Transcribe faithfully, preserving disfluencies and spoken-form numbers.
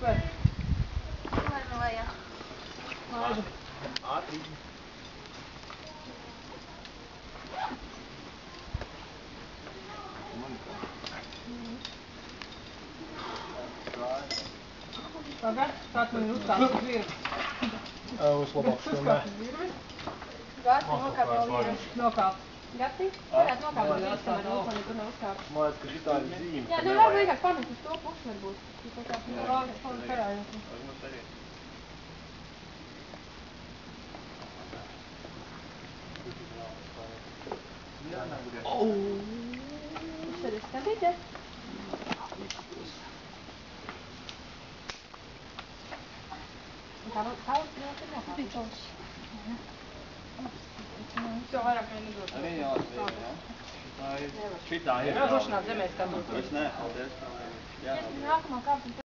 Super. Lai no lejā. Laidu. Ātri. Pagad, kāds man ir uzkāpis uz virvi. Uz labāks tomēr. Uzkāpis uz virvi. Gati nokāp no vīras. Nokāp. Gati? Varētu nokāpt no vīras, kamēr Lūkmani tur nav uzkāpis. Man liekas, ka šitā ir zīme. Jā, nu vēl vienkārši pamest uz to pusi varbūt. Jā, man karājās. Mums arī. Viņš tad ir skatīt, ja? Un kā vēl saules vēl ir nokāpis? Bija saules. Tev vairāk nedod. Arī jāsaka, jā? Tā ir. Šitā ir. Drošināt zemē skatot. Es ne, paldies. Jā. Nākamā kāpsim.